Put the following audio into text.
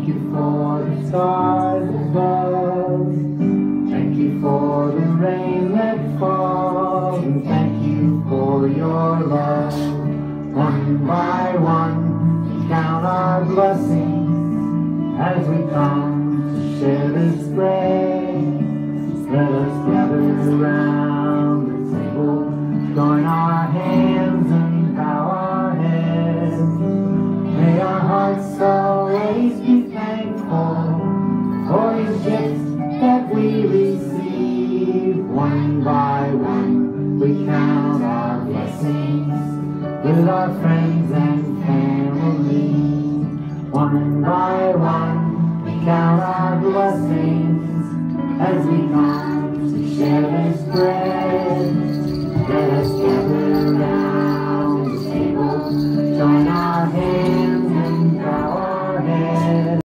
Thank you for the stars above. Thank you for the rain that falls. And thank you for your love. One by one, we count our blessings as we come to share this bread. Let us gather around the table, join our hands and bow our heads. May our hearts always be thankful for these gifts that we receive. One by one, we count our blessings with our friends and family. One by one, we count our blessings as we come to share this bread. Let us gather around the table, join our hands and bow our heads.